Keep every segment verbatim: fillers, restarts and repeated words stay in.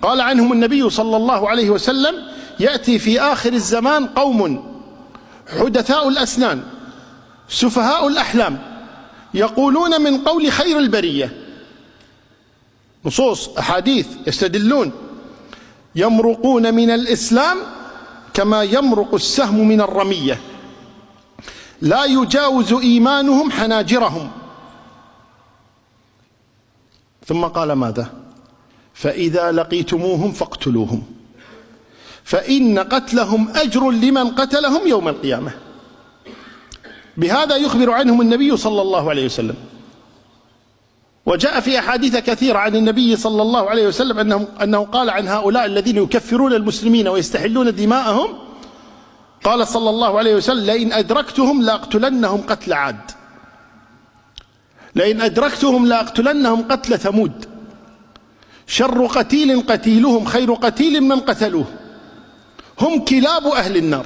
قال عنهم النبي صلى الله عليه وسلم: يأتي في آخر الزمان قوم حدثاء الأسنان سفهاء الأحلام يقولون من قول خير البرية، نصوص أحاديث يستدلون، يمرقون من الإسلام كما يمرق السهم من الرمية، لا يجاوز إيمانهم حناجرهم. ثم قال ماذا؟ فإذا لقيتموهم فاقتلوهم فإن قتلهم أجر لمن قتلهم يوم القيامة. بهذا يخبر عنهم النبي صلى الله عليه وسلم. وجاء في أحاديث كثيرة عن النبي صلى الله عليه وسلم أنه, أنه قال عن هؤلاء الذين يكفرون المسلمين ويستحلون دماءهم، قال صلى الله عليه وسلم: لئن أدركتهم لأقتلنهم قتل عاد، لئن أدركتهم لأقتلنهم قتل ثمود، شر قتيل قتيلهم خير قتيل من قتلوه، هم كلاب أهل النار.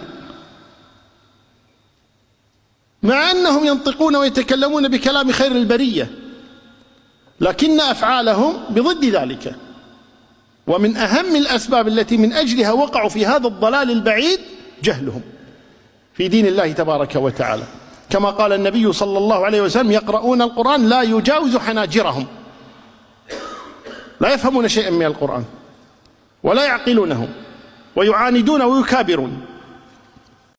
مع أنهم ينطقون ويتكلمون بكلام خير البرية، لكن أفعالهم بضد ذلك. ومن أهم الأسباب التي من أجلها وقعوا في هذا الضلال البعيد جهلهم في دين الله تبارك وتعالى، كما قال النبي صلى الله عليه وسلم: يقرؤون القرآن لا يجاوز حناجرهم، لا يفهمون شيئا من القرآن ولا يعقلونه ويعاندون ويكابرون.